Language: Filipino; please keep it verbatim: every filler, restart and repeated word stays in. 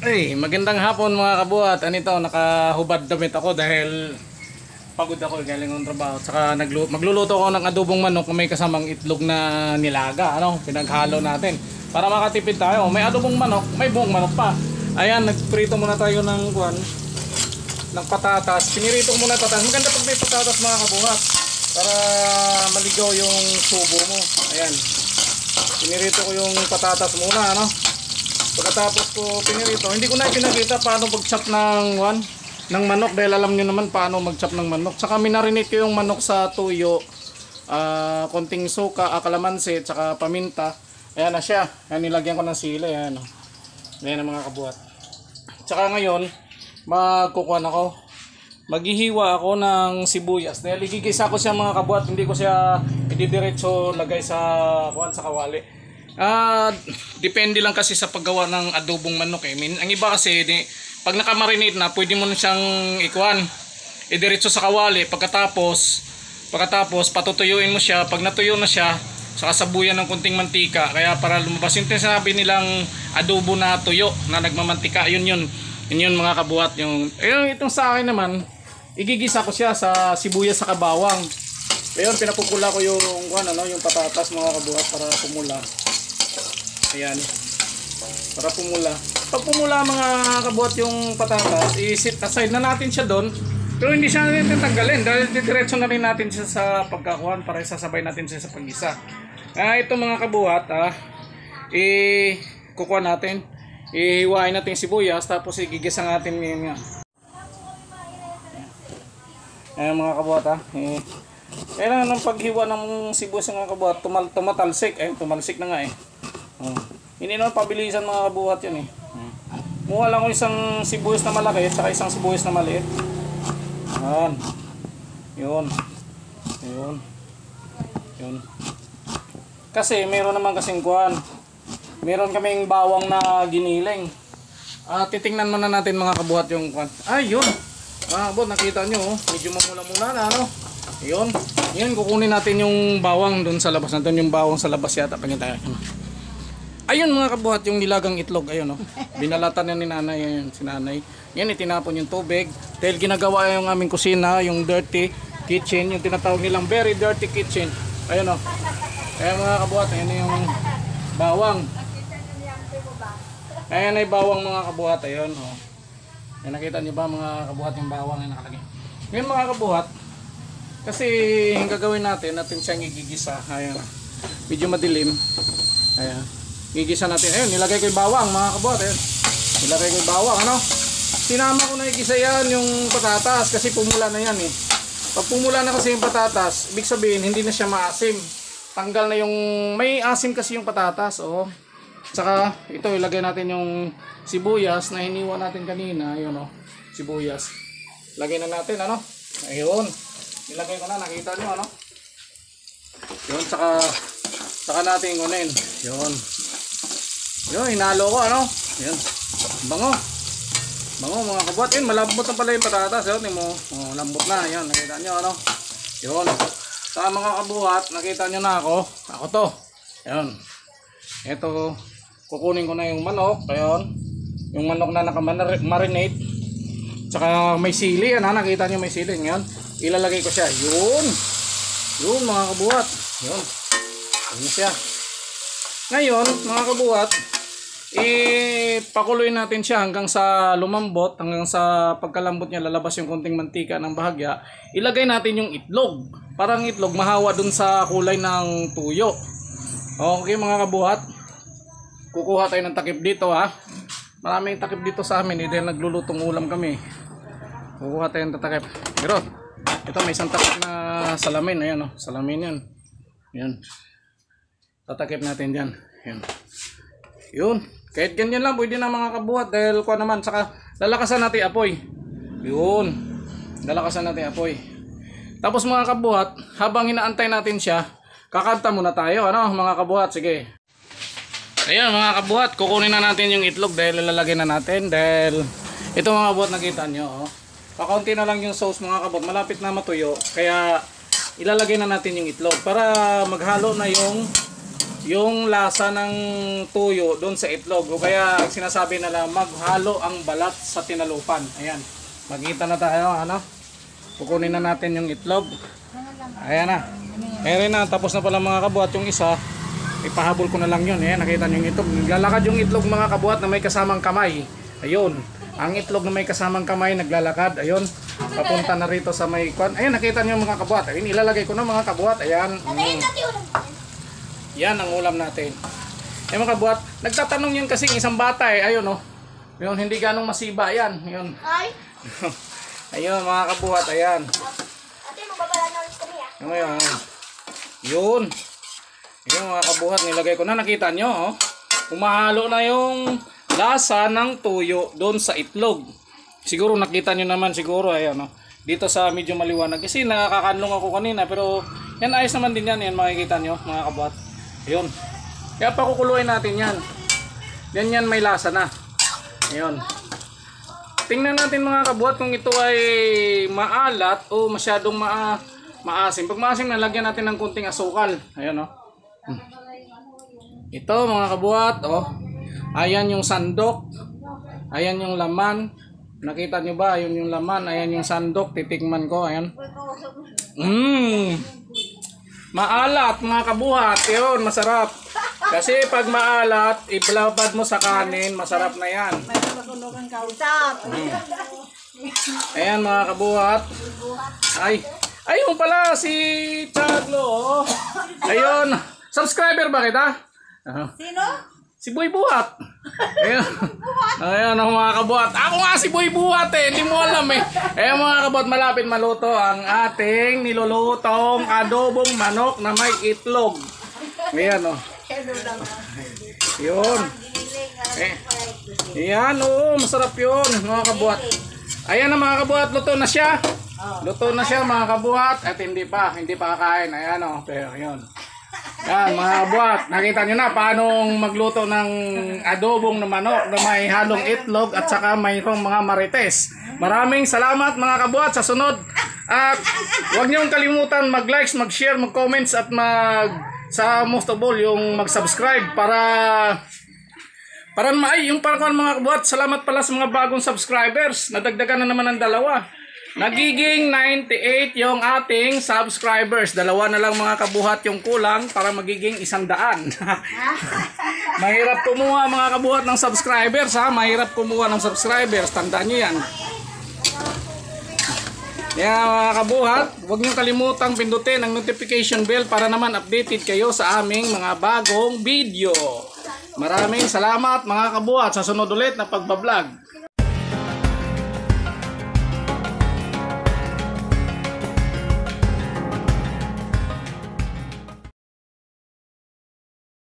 Ay, magandang hapon mga kabuhat. Anito, nakahubad damit ako dahil pagod ako galing ng trabaho. Saka naglu magluluto ako ng adobong manok na may kasamang itlog na nilaga. Ano, pinaghalo natin. Para makatipid tayo. May adobong manok, may buong manok pa. Ayan, nagprito muna tayo ng kuwan, ng patatas. Pinirito ko muna patatas. Maganda pag may patatas mga kabuhat. Para maligaw yung subo mo. Ayan. Pinirito ko yung patatas muna, ano. Pagkatapos ko pinirito, hindi ko na pinakita paano mag-chop ng one, ng manok dahil alam niyo naman paano mag-chop ng manok. Saka minarinate ko yung manok sa tuyo, uh, konting suka, uh, kalamansi, saka paminta. Ayan na siya. Ayan, nilagyan ko ng sili. Ayan, oh. Ayan ang mga kabuhat. Saka ngayon, magkukuhan ako. Maghihiwa ako ng sibuyas. Dahil igigisa ko siya mga kabuhat, hindi ko siya ididiretso lagay sa, kuhan, sa kawali. Ah, uh, depende lang kasi sa paggawa ng adobong manok eh. I mean, ang iba kasi di, pag nakamarinate na, pwede mo na siyang ikuan, idiretso sa kawali. Pagkatapos, pagkatapos patutuyuin mo siya. Pag natuyo na siya, saka sabuyan ng kunting mantika. Kaya para lumabas yung sinabi nilang adobo na tuyo, na nagmamantika. Yun yun. Yun yun mga kabuhat. Yung, eh, itong sa akin naman, igigisa ko siya sa sibuyas sa kabawang. Ayun, pinapupula ko yung, ano, yung patatas mga kabuhat para pumula. Ayan, para pumula. Pag pumula mga kabuhat yung patatas, i-set aside na natin siya doon. Pero hindi siya natin tanggalin dahil didiretso na rin natin siya sa pagkakuhan para isasabay natin siya sa pag-isa. Ah, ito mga kabuhat, ah, i-kukuha natin, ihiwain natin yung sibuyas, tapos igigisa natin yung, ayan mga kabuhat, ah, eh, kailangan ng paghiwa ng sibuyas mga kabuhat, tumal tumatalsik, eh, tumalsik na nga eh. Oh. Hindi naman pabilisan mga kabuhat yun eh. Hmm. Muha lang ko isang sibuyas na malaki at isang sibuyas na maliit. Yan. Yun. Yun. Yun. Kasi meron naman kasing kuhan. Meron kaming bawang na giniling. Ah, titingnan muna natin mga kabuhat yung kuhan. Ay, yun. Ah, abot, nakita nyo. Oh. Medyo mamula-mula na, ano. Yun. Yun, kukunin natin yung bawang doon sa labas. Nandun yung bawang sa labas yata. Pagkita. Ayun mga kabuhat, yung nilagang itlog, ayun, oh. Binalatan na ni nanay, ayun, si nanay. Yan, itinapon yung tubig. Dahil ginagawa yung aming kusina, yung dirty kitchen, yung tinatawag nilang very dirty kitchen. Ayun, oh. Ayun mga kabuhat, ayun yung bawang. Ayun ay bawang mga kabuhat, ayun, oh. Ayun, nakita niyo ba mga kabuhat yung bawang na nakalagay? Ngayon mga kabuhat, kasi yung gagawin natin, natin siyang igigisa. Ayun, medyo madilim. Ayun. Gigisa natin. Ayun, nilagay ko yung bawang mga kabuhat. Ayun. Nilagay ko yung bawang, ano? Sinama ko na igisa yan yung patatas kasi pumula na yan eh. Pag pumula na kasi yung patatas, ibig sabihin hindi na siya maasim. Tanggal na yung, may asim kasi yung patatas, oh. Saka ito, ilagay natin yung sibuyas na hiniwa natin kanina. Ayun, oh. Sibuyas. Lagay na natin, ano? Ayun. Nilagay ko na, nakita nyo, ano? Yun, saka saka natin ngunin. Yun. Yun, hinalo ko, ano? Yun. Bango. Bango, mga kabuhat. Yun, malambot na pala yung patatas. Yun, mo. Oh, lambot na. Yun, nakita nyo, ano? Yun. Sa mga kabuhat, nakita nyo na ako. Ako to. Yun. Ito, kukunin ko na yung manok. Ayun. Yung manok na nakamarinate. Tsaka may sili. Yan, ha? Nakita nyo may sili. Yun. Ilalagay ko siya. Yun. Yun, mga kabuhat. Yun. Yun siya. Ngayon, mga kabuhat, ipakuloy natin siya hanggang sa lumambot, hanggang sa pagkalambot niya lalabas yung konting mantika ng bahagya. Ilagay natin yung itlog. Parang itlog mahawa dun sa kulay ng tuyo. Okay mga kabuhat, kukuha tayo ng takip dito ha. Maraming takip dito sa amin, eh, dahil naglulutong ulam kami. Kukuha tayo ng takip. Pero, ito may isang takip na salamin. Ayan o, salamin yan. Yan. Tatakip natin dyan. Yan. Yun. Kahit ganyan lang, pwede na mga kabuhat. Dahil ko naman, saka lalakasan natin apoy. Yun. Lalakasan natin apoy. Tapos mga kabuhat, habang inaantay natin siya, kakanta muna tayo. Ano mga kabuhat? Sige. Ayan mga kabuhat, kukunin na natin yung itlog dahil ilalagay na natin. Dahil ito mga kabuhat, nakita nyo. Oh. Kakaunti na lang yung sauce mga kabuhat. Malapit na matuyo. Kaya ilalagay na natin yung itlog para maghalo na yung yung lasa ng tuyo doon sa itlog. O kaya sinasabi nila maghalo ang balat sa tinalupan. Ayan. Magkita na tayo, ano? Kukunin na natin yung itlog. Ayan na. Meron na, tapos na pala mga kabuhat yung isa. Ipahabol ko na lang yun. Ayan, nakita nyo yung itlog. Naglalakad yung itlog mga kabuhat na may kasamang kamay. Ayun. Ang itlog na may kasamang kamay naglalakad. Ayun. Papunta na rito sa may kwan. Ayan, nakita nyo mga kabuhat. Ayun, ilalagay ko na mga kabuhat. Ayan. Mm. Yan ang ulam natin. Eh mga kabuhat, nagtatanong yun kasi isang bata eh. Ayun oh. Yun, hindi ganong masiba yan. Ayun. Ayun mga kabuhat, ayan. Ate, magbabala na ulit kami ah. Ayun. Yun. Ayun mga kabuhat, nilagay ko na. Nakita nyo oh. Umahalo na yung lasa ng tuyo doon sa itlog. Siguro nakita nyo naman siguro. Ayan oh. Dito sa medyo maliwanag. Kasi nakakakanlong ako kanina. Pero yan ayos naman din yan. Yan makikita nyo mga kabuhat. Ayun. Kaya pakukuluin natin yan. Yan yan may lasa na. Ayun. Tingnan natin mga kabuhat kung ito ay maalat o masyadong maa maasim. Pag maasim, nalagyan natin ng kunting asukal. Ayun o. Oh. Ito mga kabuhat. Oh. Ayan yung sandok. Ayan yung laman. Nakita nyo ba? Ayun yung laman. Ayan yung sandok. Titikman ko. Ayan. Mmm. Maalat mga kabuhat. Yun, masarap. Kasi pag maalat, ibalabad mo sa kanin, masarap na yan. Mm. Ayan mga kabuhat. Ay, ayun pala si Chaglo. Ayun, subscriber ba kita? Sino? Si Boy Buhat. Ayun. Ayun ang mga kabuhat. Ako nga si Boy Buhat eh. Hindi mo alam eh. Ayun mga kabuhat, malapit maluto ang ating nilulutong adobong manok na may itlog. Ayan o. Oh. Yun. Eh. Ayan o. Oh, masarap yun mga kabuhat. Ayan na mga kabuhat. Luto na siya. Luto na siya mga kabuhat. At hindi pa. Hindi pa kakain. Ayan o. Oh. Pero yun. Yan mga kabuhat, nakita nyo na paano magluto ng adobong na manok na may halong itlog at saka mayroong mga marites. Maraming salamat mga kabuhat sa sunod. At huwag nyo kalimutan mag-likes, mag-share, mag-comments at mag sa most of all yung mag-subscribe para para maay yung parakuan mga kabuhat. Salamat pala sa mga bagong subscribers. Nadagdagan na naman ng dalawa. Nagiging ninety-eight yung ating subscribers. Dalawa na lang mga kabuhat yung kulang para magiging isang daan. Mahirap kumuha mga kabuhat ng subscribers ha. Mahirap kumuha ng subscribers. Tandaan nyo yan. Kaya mga kabuhat, huwag nyo kalimutang pindutin ang notification bell para naman updated kayo sa aming mga bagong video. Maraming salamat mga kabuhat sa sunod ulit na pagbablog.